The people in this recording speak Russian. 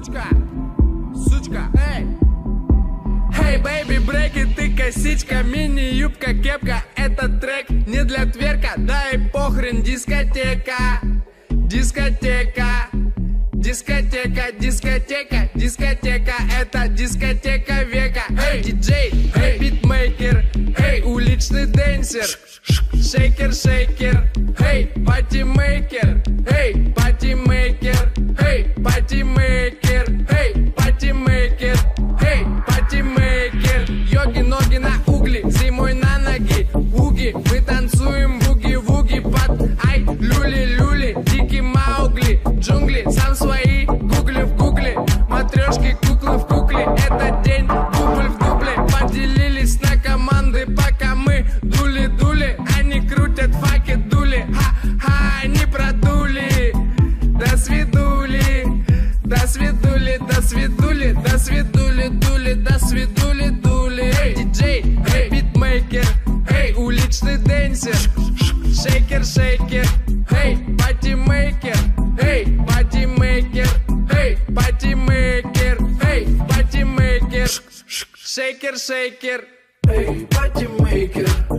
сучка, сучка, эй. Hey, baby, брейки, ты косичка, мини-юбка, кепка. Этот трек не для тверка, да и похрен, дискотека. Дискотека, дискотека, дискотека, дискотека. Это дискотека века. Эй, диджей, эй, битмейкер, эй, уличный дэнсер. Шейкер, шейкер, эй, патимейкер, эй, патимейкер, эй, патимейкер, эй, патимейкер, эй, патимейкер. Йоги, ноги на угли, зимой на ноги. Уги, мы танцуем буги-вуги под ай, люли-люли, дикий Маугли. Джунгли, сам свои, гугли в гугле. Матрешки, куклы в кукле. Это день, дубль в дубле. Поделились на команды, пока мы дули-дули. Они крутят факи, дули. Ха-ха, они продули. До свидули, до свидули, до свидули, до свидули, дули, до свидули, дули. Эй, диджей, эй, битмейкер, эй, уличный дэнсер. Шейкер, шейкер, эй, патимейкер, эй, патимейкер, эй, патимейкер, эй, патимейкер. Шейкер, шейкер, эй, патимейкер.